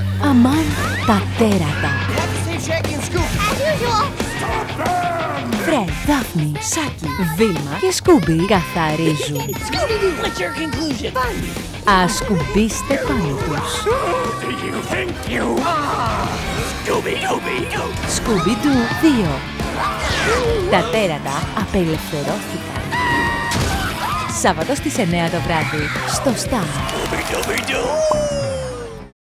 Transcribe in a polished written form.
Αμάν τα τέρατα. Φρεντ, Δάφνη, Σάκι, Βίλμα και Σκούμπι καθαρίζουν. Ας κουμπίστε πάνω τους. Σκούμπι-Ντου 2. Τα τέρατα απελευθερώθηκαν. Σάββατο στις 9 το βράδυ στο Star.